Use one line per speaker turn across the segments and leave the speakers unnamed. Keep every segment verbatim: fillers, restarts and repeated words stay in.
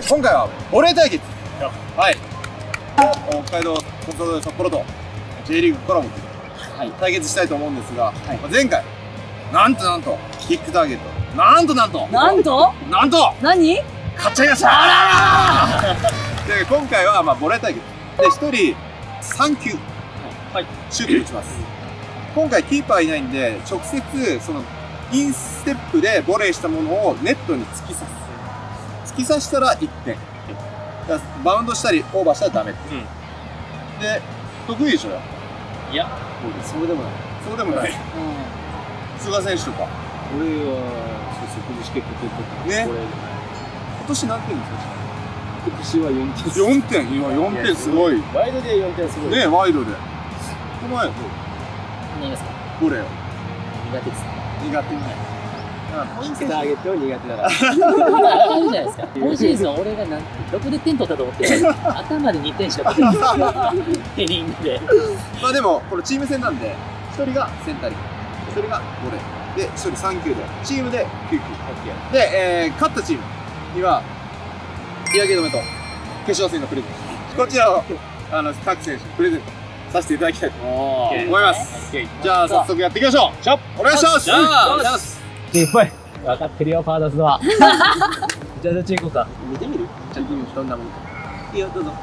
今回はボレー対決。はい。北海道コンサドーレ札幌と J リーグコラボで対決したいと思うんですが、はい、前回なんとなんとキックターゲットなんとなんと
なんと
なんと
何
勝っちゃいました。あらーで今回はまあボレー対決でひとりさんきゅう、はい、シュート打ちます。今回キーパーいないんで直接そのインステップでボレーしたものをネットに突き刺す。突き刺したらいってん。バウンドしたりオーバーしたらダメって、うん、で得意でしょ。
いやそうでもない
そうでもない、うん、菅選手とか
俺はそう崩し結構取ってたね。
今年何点ですか？
今年はよんてん。
よんてん、今よんてんすごい。
ワイドでよんてんすごい
ね。ワイドでこの前
何ですか？
ボレー
苦手です。
苦手。
ターゲットは苦手だから。
あかんじゃないですか。今シーズン俺がどこで点取ったと思ってる。頭でにてんしか取ってない。ヘディングで。
まあでもこれチーム戦なんでひとりがセンタリング、ひとりがボレーでひとりさんきゅうでチームできゅうきゅうで、えー、勝ったチームには日焼け止めと化粧水のプレゼント、こちらをあの各選手にプレゼントさせていただきたいと思います。じゃあ早速やっていきましょう。お願いします。
いっぱい分かってるよ、パーダスは。じゃあどっち行こうか。
見てみる？ちょっとどんなもんか。いいよ、どうぞ。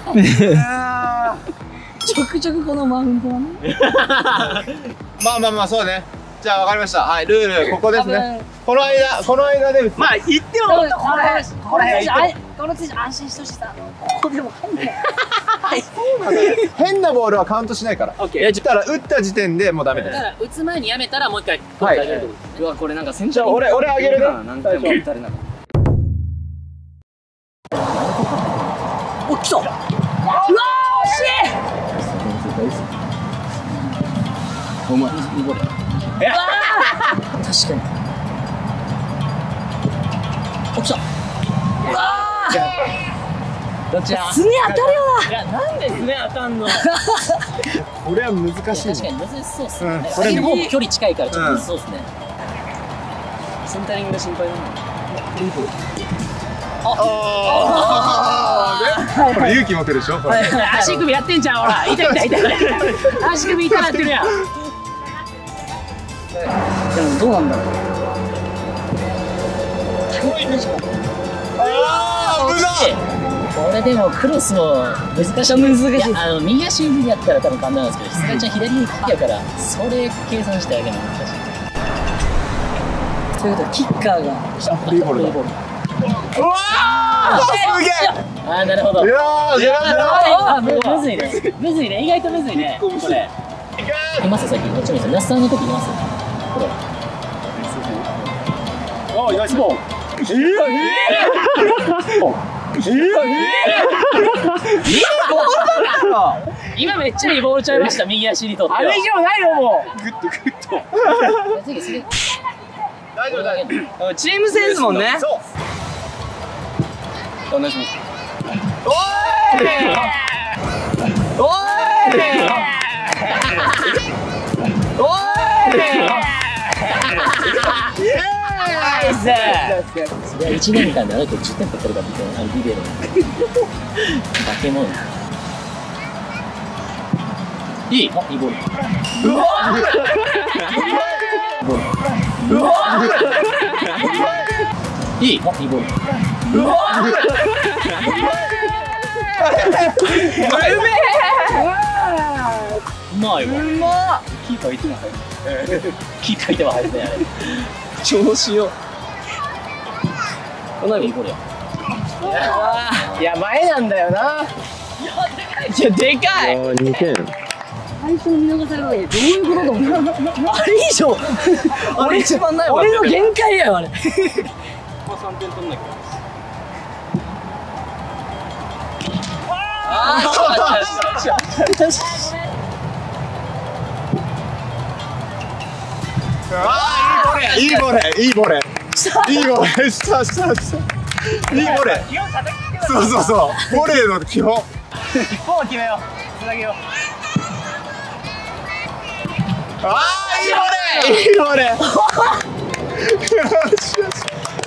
ちょくちょくこのマウントはね。
まあまあまあ、そうね。じゃあ分かりました。はい、ルールここですね。この間、この間で
まあ言ってももっとこれ
これこの選手安心してほしいさ。ここでも入んない。
変なボールはカウントしないから。いや、だから打った時点でもうダメです。
だから打つ前にやめたらもう一回取ってあげるってこと。うわ、これなんか選手
俺俺あげるね。
何回も打たれなかった。
お、来た。うわー、惜しい。
お前いいボール。
確かに。お、来た。うわー。どっちだ？すね当たるよな。いや、なんですね当たんの。
これは難しい。
確かに難しそうっすね。これの方も距離近いからちょっと難しそうっすね。
センタリングが心配だな。
ああ。これ勇気持てるでしょ。
足首やってんじゃん、ほら。痛い痛い痛い。足首痛なってるやん。でもどうなんだろう。ああ、危ない。これでもクロスも難しい。難しい。あの右足指でやったら多分簡単なんですけど、すがちゃん左にかけやからそれ計算してあげるの難しい。ということでキッカーがフリーボールだ。うわあ、すげえ。ああ、なるほど。いやー、じゃあむずいね。むずいね。意外とむずいね。これ。います最近どっちもいます。那須さんの時います。これ。
ああ、ナイスボール。ええ。
今めっちゃいいボールちゃいました。右足にとっては。
あれ以上ないよ、もう。
グッとグッと。大丈夫大丈夫。
チーム戦ですもんね。
そう。
お願いします。
おーい。
おーい。おーい。ナイス。
それはいちねんかんであの人じゅってん取ってるかみたいな、あのビデオの化け物。いい、いいボール。
うわうわ
いい、いいボール。
うわうめえ。
うまいわ。
うまっ。
キーパーいても入る。
キーパーいても入るね、あれ。
調子よ。
このいいボールや。
いや、前なんだよな。いや、でかい。
にてん。
最初に見逃されただけどういうことだもん。あれ以上
俺一番ないわ。
俺の限界やよあれ。
ここさんてん取んなきゃ。あ
あ、いいボレー、いいボレー、いいボレー、したしたした、いいボレー。そうそうそう、ボレーの基本。
一本を決めよう。つなげよう。
ああ、いいボレー、いいボレー。よしよし。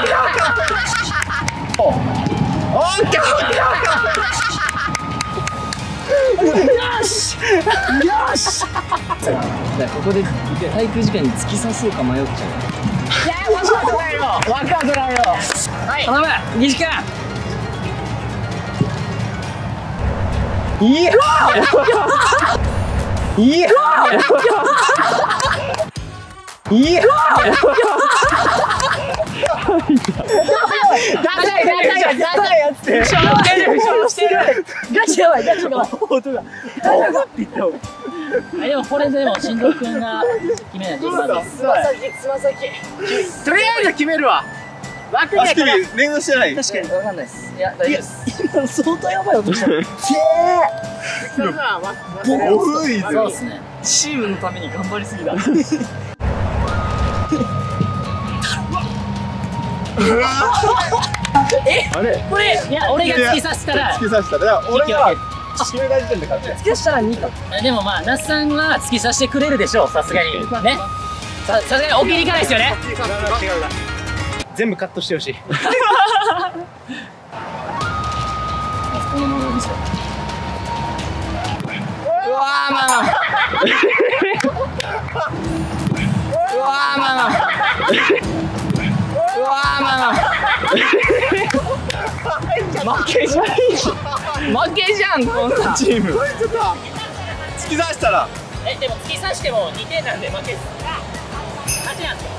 オッケーオッケーオッケー。よし。 よし。じゃあここで滞空時間に突き刺そうか迷っちゃう。いや分かってないよ。分かってないよ。はい。頼む西君。いや。いや。いや。ガチャガチャガチャやってる。してる。ガチャやばいガチャが。本当だ。ガチャって言った。
でもこれでも新藤君が決めないといけないです。
つま先つま先。とりあえず決めるわ。枠に
足首連動してない。
確かに分かんないです。いや大丈夫です。今相当やばい音した。けー。
ボーイズ。
そうですね。
チームのために頑張りすぎだ。えあれ
これいや俺が突き刺したら
突き刺したら俺が決めた時点で勝ち。
突き刺したらにか。
でもまあ那須さんは突き刺してくれるでしょう。さすがにね。ささすがに置きに行かないですよね。
全部カットしてほしい。
このままですよ。
うわーまあ。うわーまあ。うわーまあ。負けじゃん。負けじゃんこんなチーム。
突き刺したら。
えでも突き刺してもにてんなんで負けです。勝ちなんですよ。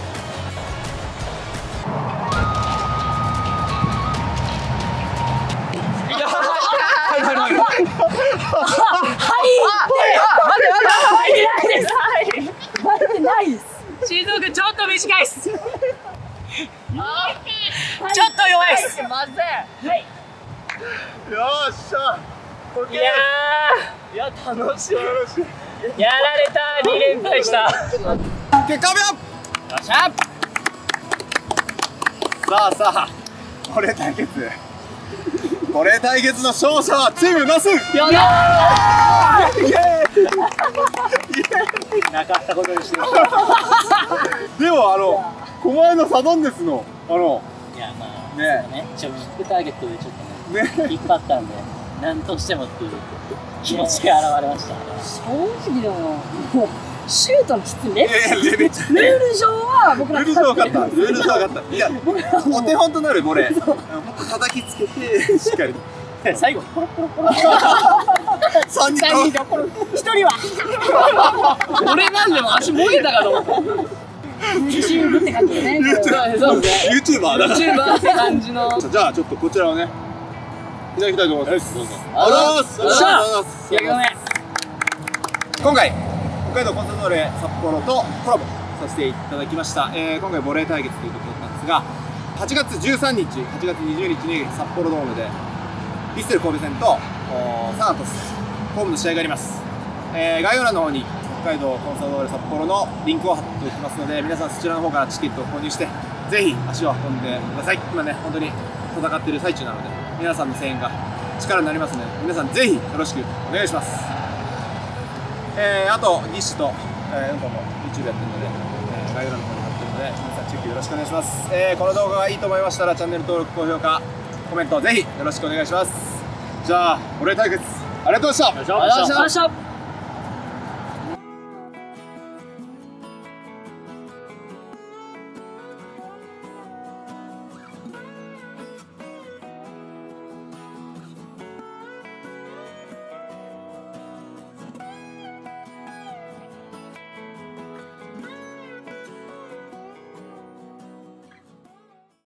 新藤君ちょっと短いです。ちょっと弱いです。まずい。はい。
よっしゃ。
いや
いや楽しい。
ーやられたに連敗した。
結果発表。
よっしゃ。
さあさあこれ対決。これ対決の勝者はチームナス。
や
ったー。イエーイ。
なかったことにしてる。
でもあの狛江のサドンデスのあの
いやまあ
ね
ねちょっとビッグターゲットでちょっとね引っ張ったんで何としてもっていう気持ちが現れました。
正直でももうシュートの質めっちゃ
ルール
ルール上は僕ら
ルール上分かったルール上分かったいやお手本となるボレーもっと叩きつけてしっかり
最後ポロポロポロ
さんにん
一人は
俺なんでも足もげたかと思った。
自信ぶって感じでね。
そうですね。
ユーチューバーだ
チューバーって感じの。
じゃあちょっとこちらをねいただきたいと思います。どうぞ。
ありがとうございます。
ありがとうございます。
焼き米。
今回北海道コンサドーレ札幌とコラボさせていただきました。えー、今回ボレー対決ということだったんですが、はちがつじゅうさんにち、はちがつにじゅうにちに札幌ドームでヴィッセル神戸戦とサンアトスホームの試合があります。えー、概要欄の方に北海道コンサドーレ札幌のリンクを貼っておきますので、皆さんそちらの方からチケットを購入してぜひ足を運んでください。今ね本当に戦っている最中なので皆さんの声援が力になりますので皆さんぜひよろしくお願いします。えー、あとギッシュと、えー、うんこも YouTube やってるので、えー、概要欄の方に貼ってるので皆さんチェックよろしくお願いします。えー、この動画がいいと思いましたらチャンネル登録高評価コメントぜひよろしくお願いします。じゃあボレー対決ありがとうございました。
ありがとうございました。